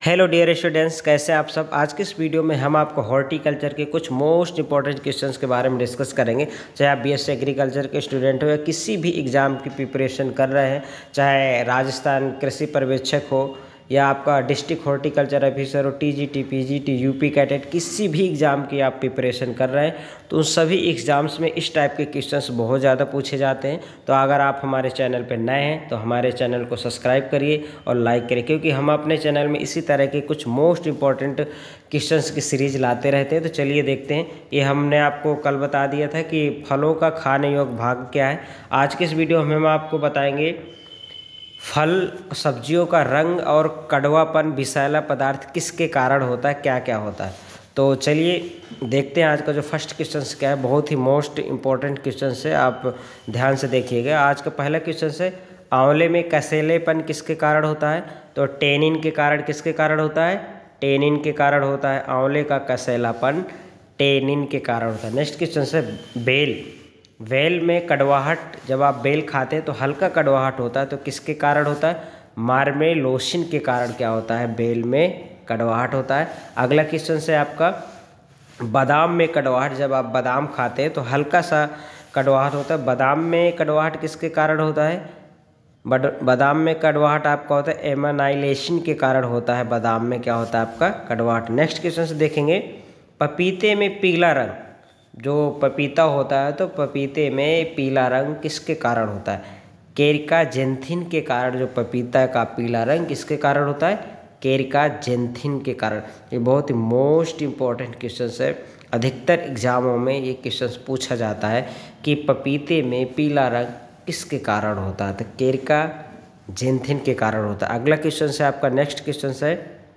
Hello dear students, कैसे आप सब। आज के इस वीडियो में हम आपको हॉर्टिकल्चर के कुछ मोस्ट इंपॉर्टेंट क्वेश्चंस के बारे में डिस्कस करेंगे। चाहे आप बीएससी एग्रीकल्चर के स्टूडेंट हो या किसी भी एग्ज़ाम की प्रिपरेशन कर रहे हैं, चाहे राजस्थान कृषि पर्यवेक्षक हो या आपका डिस्ट्रिक्ट हॉर्टिकल्चर ऑफिसर हो, टीजीटी, पीजीटी, यूपी कैडेट, किसी भी एग्ज़ाम की आप प्रिपरेशन कर रहे हैं तो उन सभी एग्ज़ाम्स में इस टाइप के क्वेश्चंस बहुत ज़्यादा पूछे जाते हैं। तो अगर आप हमारे चैनल पर नए हैं तो हमारे चैनल को सब्सक्राइब करिए और लाइक करिए, क्योंकि हम अपने चैनल में इसी तरह के कुछ मोस्ट इंपॉर्टेंट क्वेश्चंस की सीरीज लाते रहते हैं। तो चलिए देखते हैं। ये हमने आपको कल बता दिया था कि फलों का खाने योग्य भाग क्या है। आज के इस वीडियो में हम आपको बताएंगे फल सब्जियों का रंग और कड़वापन विषैला पदार्थ किसके कारण होता है, क्या क्या होता है। तो चलिए देखते हैं आज का जो फर्स्ट क्वेश्चन क्या है। बहुत ही मोस्ट इम्पॉर्टेंट क्वेश्चन है, आप ध्यान से देखिएगा। आज का पहला क्वेश्चन है, आंवले में कसैलेपन किसके कारण होता है। तो टेनिन के कारण किसके कारण होता है, टेनिन के कारण होता है। आंवले का कसैलापन टेनिन के कारण होता है। नेक्स्ट क्वेश्चन है, बेल में कड़वाहट, जब आप बेल खाते हैं तो हल्का कड़वाहट होता है, तो किसके कारण होता है। मार्मेलोसिन के कारण क्या होता है, बेल में कड़वाहट होता है। अगला क्वेश्चन है आपका, बादाम में कड़वाहट, जब आप बादाम खाते हैं तो हल्का सा कड़वाहट होता है। बादाम में कड़वाहट किसके कारण होता है, बादाम में कड़वाहट आपका होता है एमानाइलेशन के कारण होता है। बादाम में क्या होता है आपका, कड़वाहट। नेक्स्ट क्वेश्चन से देखेंगे, पपीते में पीला रंग, जो पपीता होता है तो पपीते में पीला रंग किसके कारण होता है। केरिका जेंथिन के कारण जो पपीता का पीला रंग किसके कारण होता है, केरिका जेंथिन के कारण। ये बहुत ही मोस्ट इम्पॉर्टेंट क्वेश्चन है। अधिकतर एग्जामों में ये क्वेश्चन पूछा जाता है कि पपीते में पीला रंग किसके कारण होता है, तो केरिका जेंथिन के कारण होता है। अगला क्वेश्चन है आपका, नेक्स्ट क्वेश्चन है,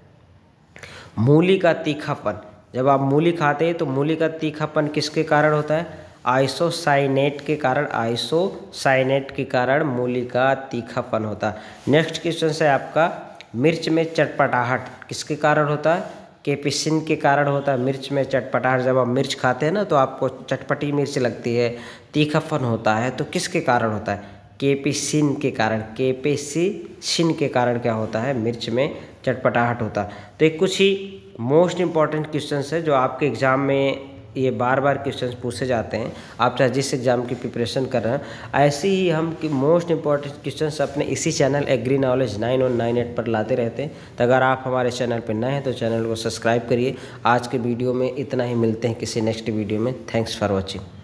मूली का तीखापन, जब आप मूली खाते हैं तो मूली का तीखापन किसके कारण होता है, आइसोसाइनेट के कारण। आइसोसाइनेट के कारण मूली का तीखापन होता है। नेक्स्ट क्वेश्चन है आपका, मिर्च में चटपटाहट किसके कारण होता है, कैप्सिसिन के कारण होता है। मिर्च में चटपटाहट, जब आप मिर्च खाते हैं ना तो आपको चटपटी मिर्च लगती है, तीखापन होता है, तो किसके कारण होता है, कैप्सिसिन के कारण। कैप्सिसिन के कारण क्या होता है, मिर्च में चटपटाहट होता है। तो एक कुछ ही मोस्ट इंपॉर्टेंट क्वेश्चंस है जो आपके एग्ज़ाम में ये बार बार क्वेश्चंस पूछे जाते हैं। आप चाहे जिस एग्ज़ाम की प्रिपरेशन कर रहे हैं, ऐसे ही हम मोस्ट इंपॉर्टेंट क्वेश्चंस अपने इसी चैनल एग्री नॉलेज 9198 पर लाते रहते हैं। तो अगर आप हमारे चैनल पर नए हैं तो चैनल को सब्सक्राइब करिए। आज के वीडियो में इतना ही, मिलते हैं किसी नेक्स्ट वीडियो में। Thanks for watching.